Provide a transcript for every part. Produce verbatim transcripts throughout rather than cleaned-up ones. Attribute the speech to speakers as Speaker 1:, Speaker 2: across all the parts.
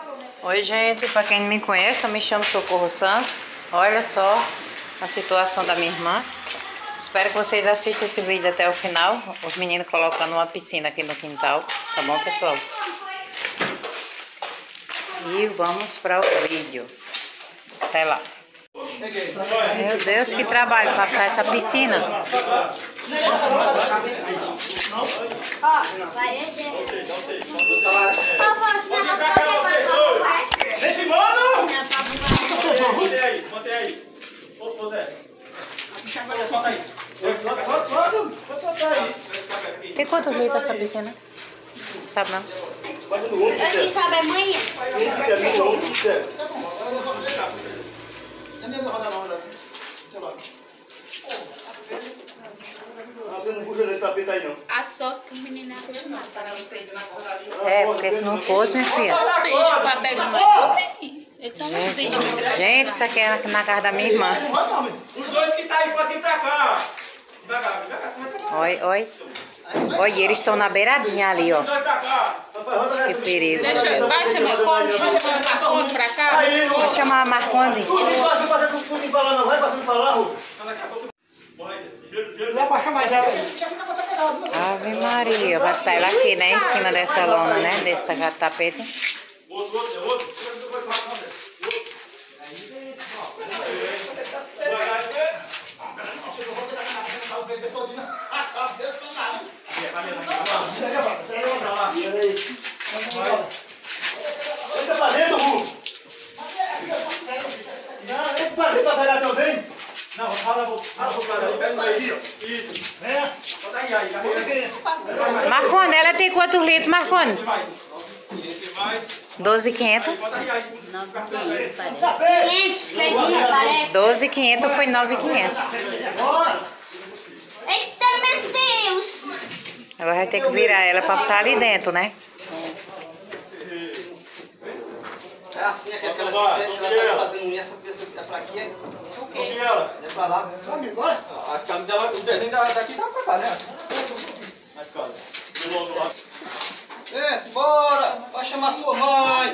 Speaker 1: Oi, gente, para quem não me conhece, eu me chamo Socorro Sanz. Olha só a situação da minha irmã. Espero que vocês assistam esse vídeo até o final. Os meninos colocando uma piscina aqui no quintal, tá bom, pessoal? E vamos para o vídeo. Até lá. Meu Deus, que trabalho para ficar essa piscina.
Speaker 2: Ó, vai descer. Papai, esse negócio pra quê?
Speaker 3: Nesse mano! Mantém aí, mantém aí. Ô, Zé. Solta aí. Solta aí.
Speaker 1: Tem quantos litros essa piscina? Sabe não?
Speaker 2: Acho que sabe é manhã.
Speaker 3: Você não puxa desse tapete aí, não.
Speaker 4: A sorte que o menino é acostumado a parar o peixe na corda.
Speaker 1: É, porque se não fosse, minha filha.
Speaker 4: Só os peixes para pegar mais. Eles são os peixes.
Speaker 1: Gente, isso aqui é na casa da minha irmã.
Speaker 3: Os dois que tá aí podem vir pra cá. Vem cá, vem cá, você vai pra cá.
Speaker 1: Oi, oi. Olha, eles estão na beiradinha ali, ó.
Speaker 3: Vai pra cá.
Speaker 1: Que perigo.
Speaker 4: Deixa eu... Vai chamar como? Chama o Marconde pra cá.
Speaker 1: Vou chamar a Marconde.
Speaker 3: Não vai passar com tudo pra lá, não. Vai passando pra lá, Rô. Vai baixar mais ela.
Speaker 1: Ave Maria, vai estar ela aqui, né? Em cima dessa lona, né? Desse tapete.
Speaker 3: Outro, outro, outro. O que tá fazendo, Ru? Não, nem pra pegar também. Não, fala pro cara aí, pega aí, ó. Isso. É. Bota aí, aí, carrega.
Speaker 1: Marconde, ela tem quantos litros, Marconde?
Speaker 3: Esse mais. Esse mais.
Speaker 1: doze mil e quinhentos.
Speaker 3: Bota aí, aí.
Speaker 2: quinhentos, que dia, parece.
Speaker 1: doze mil e quinhentos foi nove mil e quinhentos.
Speaker 2: Eita, meu Deus.
Speaker 1: Agora vai ter que virar ela pra estar ali dentro, né?
Speaker 5: É assim, aquela que ela tá fazendo unha, essa pessoa que é pra aqui, é
Speaker 3: E ela?
Speaker 5: é pra lá.
Speaker 3: A escada dela, o desenho daqui tá pra cá, né? A escada.
Speaker 5: Desce, bora! Vai chamar sua mãe!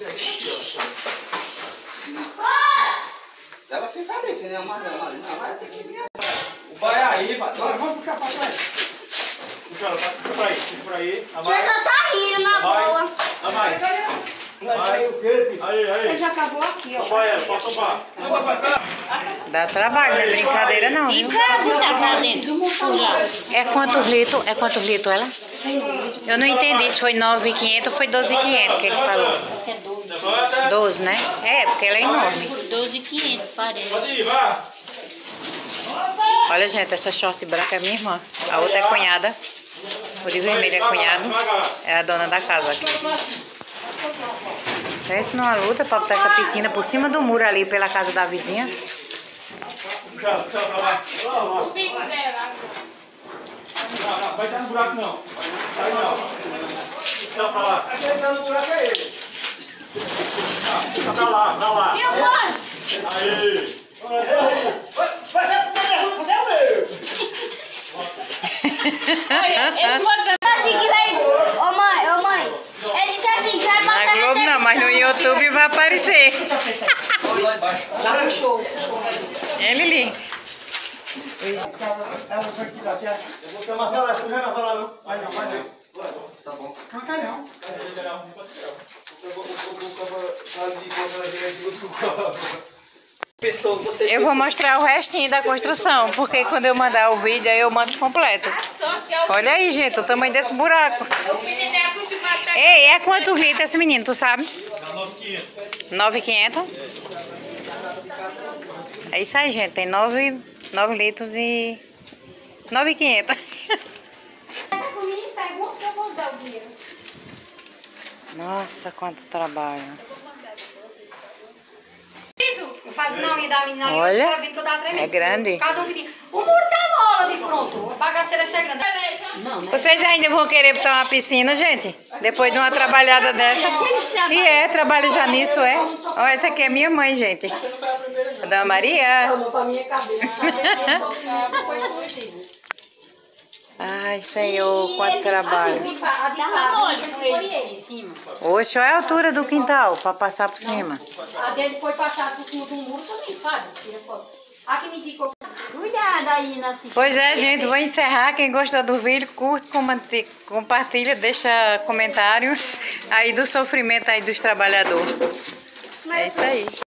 Speaker 5: Ela fica ali, que nem a mãe dela ali. Não, vai ter que vir. Vai aí, vai. Vamos puxar pra trás.
Speaker 3: Puxa ela, puxa pra aí, puxa pra aí.
Speaker 2: Você só tá rindo na boa.
Speaker 3: Dá mais. Aí, aí.
Speaker 4: Ele já acabou aqui, ó.
Speaker 3: Vai ela, pode tomar.
Speaker 1: Dá trabalho, não é brincadeira não, viu?
Speaker 4: Tá fazendo.
Speaker 1: É quantos litros? É quantos litros ela? Eu não entendi se foi nove mil e quinhentos ou foi doze mil e quinhentos que ele falou.
Speaker 4: Acho que é doze.
Speaker 1: doze, né? É, porque ela é enorme.
Speaker 4: doze mil e quinhentos, parece.
Speaker 3: Pode ir, vá.
Speaker 1: Olha, gente, essa short branca é minha irmã. A outra é cunhada. O de vermelho é cunhado. É a dona da casa aqui. Pensa numa luta pra botar essa piscina por cima do muro ali pela casa da vizinha.
Speaker 3: Puxa ela, puxa ela pra lá.
Speaker 4: O bico dela.
Speaker 3: Não, não, vai estar no buraco não. Vai não. Puxa ela pra lá. Quem tá no buraco é ele. Puxa pra lá, pra lá.
Speaker 4: Meu mãe!
Speaker 3: Aí. Você é o meu.
Speaker 4: Ele manda
Speaker 2: Assim que vai... Ô mãe, ô mãe. Ele disse assim que vai
Speaker 1: Na
Speaker 2: passar
Speaker 1: Globo não, mas no YouTube vai aparecer.
Speaker 5: Lá embaixo.
Speaker 4: Dá um show.
Speaker 1: É, Lili.
Speaker 3: Ela foi aqui daqui. Eu vou chamar ela, você não vai falar não. Vai não, vai não.
Speaker 5: Tá bom.
Speaker 3: Não cai não.
Speaker 5: Pessoa, você
Speaker 1: Eu vou mostrar o restinho da construção, porque quando eu mandar o vídeo, aí eu mando completo.
Speaker 4: Só que é o,
Speaker 1: Olha aí, gente, o tamanho desse buraco.
Speaker 4: o menino é acostumado a...
Speaker 1: Ei, é quantos litros esse menino, tu sabe?
Speaker 3: nove mil e quinhentos.
Speaker 1: nove mil e quinhentos? É isso aí, gente, tem nove litros e... nove mil e quinhentos.
Speaker 2: Pergunta que eu vou dar o dinheiro.
Speaker 1: Nossa, quanto trabalho.
Speaker 2: Eu faço não, e da menina ali, eu
Speaker 1: Olha,
Speaker 2: escrevi que eu dava tremendo.
Speaker 1: é grande.
Speaker 2: Cada um pedindo. O muro tá mole, de pronto. A bagaceira é grande. Não, né?
Speaker 1: Vocês ainda vão querer botar uma piscina, gente? Depois de uma trabalhada dessa? E é, trabalha já nisso, é. Ó, essa aqui é minha mãe, gente. A Dona Maria.
Speaker 2: Pra minha cabeça. Foi escondido.
Speaker 1: Ai, Senhor, quanto trabalho.
Speaker 2: De fa- A de fato, não sei se foi ele.
Speaker 1: Oxe, olha a altura do quintal para passar por cima.
Speaker 2: A dele foi passada por cima do muro também, Fábio. Tira foto. Aqui me indicou.
Speaker 4: Cuidado aí na
Speaker 1: Pois é, gente, vou encerrar. Quem gostou do vídeo, curte, comante- compartilha, deixa comentários aí do sofrimento aí dos trabalhadores. É isso aí.